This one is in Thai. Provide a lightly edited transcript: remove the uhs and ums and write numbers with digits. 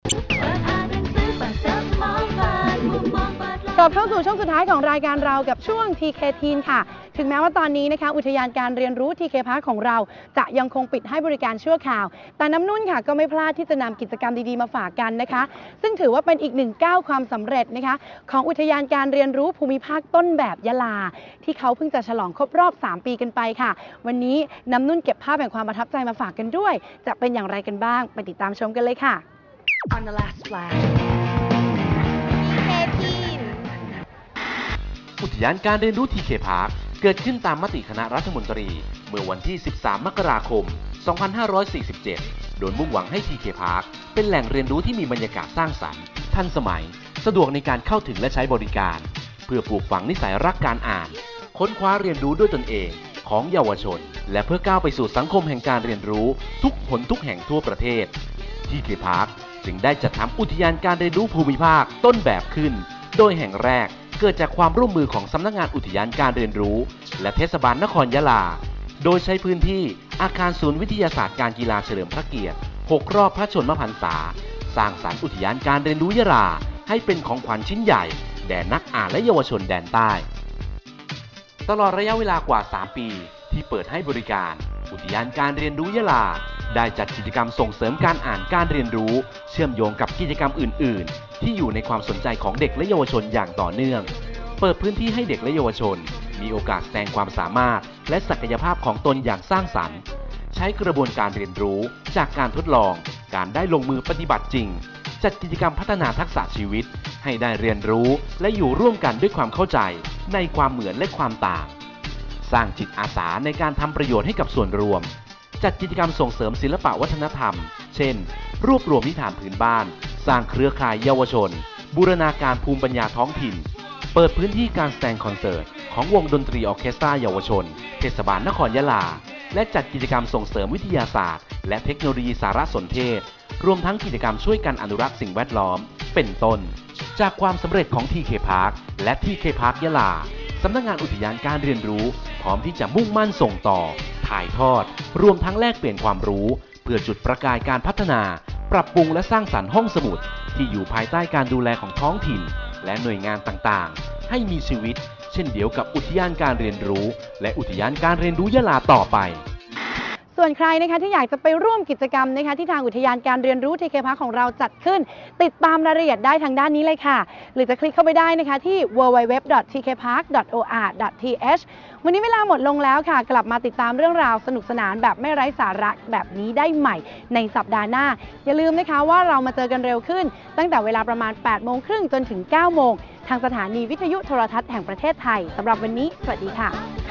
กลับเข้าสู่ช่วงสุดท้ายของรายการเรากับช่วง TK Teen ค่ะถึงแม้ว่าตอนนี้นะคะอุทยานการเรียนรู้ TK Park ของเราจะยังคงปิดให้บริการชั่วคราวแต่น้ำนุ่นค่ะก็ไม่พลาดที่จะนำกิจกรรมดีๆมาฝากกันนะคะซึ่งถือว่าเป็นอีกหนึ่งก้าวความสำเร็จนะคะของอุทยานการเรียนรู้ภูมิภาคต้นแบบยะลาที่เขาเพิ่งจะฉลองครบรอบ3 ปีกันไปค่ะวันนี้น้ำนุ่นเก็บภาพแห่งความประทับใจมาฝากกันด้วยจะเป็นอย่างไรกันบ้างไปติดตามชมกันเลยค่ะ On the last flash อุทยานการเรียนรู้ TK Park เกิดขึ้นตามมติคณะรัฐมนตรีเมื่อวันที่ 13 มกราคม 2547 โดยมุ่งหวังให้ TK Park เป็นแหล่งเรียนรู้ที่มีบรรยากาศสร้างสรรค์ทันสมัยสะดวกในการเข้าถึงและใช้บริการเพื่อปลูกฝังนิสัยรักการอ่านค้นคว้าเรียนรู้ด้วยตนเองของเยาวชนและเพื่อก้าวไปสู่สังคมแห่งการเรียนรู้ทุกหนทุกแห่งทั่วประเทศ TK Park จึงได้จัดทำอุทยานการเรียนรู้ภูมิภาคต้นแบบขึ้นโดยแห่งแรกเกิดจากความร่วมมือของสำนักงานอุทยานการเรียนรู้และเทศบาลนครยะลาโดยใช้พื้นที่อาคารศูนย์วิทยาศาสตร์การกีฬาเฉลิมพระเกียรติ6 รอบพระชนมพรรษาสร้างสรรค์อุทยานการเรียนรู้ยะลาให้เป็นของขวัญชิ้นใหญ่แด่นักอ่านและเยาวชนแดนใต้ตลอดระยะเวลากว่า 3 ปีที่เปิดให้บริการอุทยานการเรียนรู้ยะลาได้จัดกิจกรรมส่งเสริมการอ่านการเรียนรู้เชื่อมโยงกับกิจกรรมอื่นๆที่อยู่ในความสนใจของเด็กและเยาวชนอย่างต่อเนื่องเปิดพื้นที่ให้เด็กและเยาวชนมีโอกาสแสดงความสามารถและศักยภาพของตนอย่างสร้างสรรค์ใช้กระบวนการเรียนรู้จากการทดลองการได้ลงมือปฏิบัติจริงจัดกิจกรรมพัฒนาทักษะชีวิตให้ได้เรียนรู้และอยู่ร่วมกันด้วยความเข้าใจในความเหมือนและความต่างสร้างจิตอาสาในการทำประโยชน์ให้กับส่วนรวมจัดกิจกรรมส่งเสริมศิลปวัฒนธรรมเช่นรวบรวมนิทานพื้นบ้านสร้างเครือข่ายเยาวชนบูรณาการภูมิปัญญาท้องถิ่นเปิดพื้นที่การแสดงคอนเสิร์ตของวงดนตรีออร์เคสตราเยาวชนเทศบาลนครยะลาและจัดกิจกรรมส่งเสริมวิทยาศาสตร์และเทคโนโลยีสารสนเทศรวมทั้งกิจกรรมช่วยกันอนุรักษ์สิ่งแวดล้อมเป็นต้นจากความสำเร็จของ TK Park และ TK Park ยะลาสำนักงานอุทยานการเรียนรู้พร้อมที่จะมุ่งมั่นส่งต่อถ่ายทอดรวมทั้งแลกเปลี่ยนความรู้เพื่อจุดประกายการพัฒนาปรับปรุงและสร้างสรรค์ห้องสมุดที่อยู่ภายใต้การดูแลของท้องถิ่นและหน่วยงานต่างๆให้มีชีวิตเช่นเดียวกับอุทยานการเรียนรู้และอุทยานการเรียนรู้ยะลาต่อไปส่วนใครนะคะที่อยากจะไปร่วมกิจกรรมนะคะที่ทางอุทยานการเรียนรู้ TK Park ของเราจัดขึ้นติดตามรายละเอียดได้ทางด้านนี้เลยค่ะหรือจะคลิกเข้าไปได้นะคะที่ www.tkpark.or.th วันนี้เวลาหมดลงแล้วค่ะกลับมาติดตามเรื่องราวสนุกสนานแบบไม่ไร้สาระแบบนี้ได้ใหม่ในสัปดาห์หน้าอย่าลืมนะคะว่าเรามาเจอกันเร็วขึ้นตั้งแต่เวลาประมาณ 8:30 จนถึง 9 โมงทางสถานีวิทยุโทรทัศน์แห่งประเทศไทยสำหรับวันนี้สวัสดีค่ะ